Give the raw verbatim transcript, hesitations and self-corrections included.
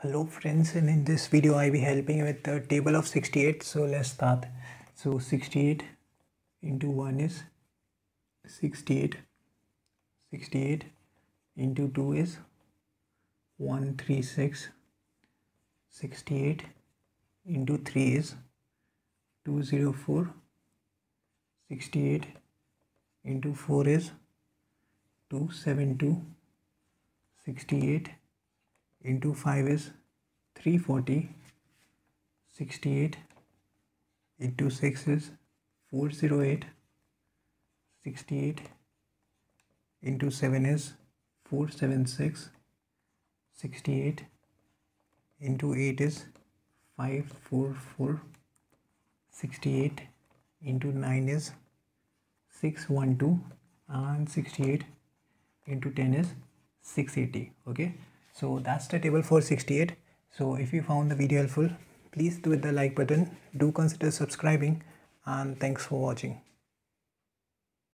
Hello friends, and in this video I will be helping you with the table of sixty-eight. So let's start. So sixty-eight into one is sixty-eight. sixty-eight into two is one hundred thirty-six. sixty-eight into three is two hundred four. sixty-eight into four is two hundred seventy-two. sixty-eight into five is three hundred forty. sixty-eight into six is four hundred eight. sixty-eight into seven is four hundred seventy-six. sixty-eight into eight is five hundred forty-four. sixty-eight into nine is six hundred twelve, and sixty-eight into ten is six hundred eighty. Okay, so that's the table for sixty-eight. So if you found the video helpful, please do hit the like button, do consider subscribing, and thanks for watching.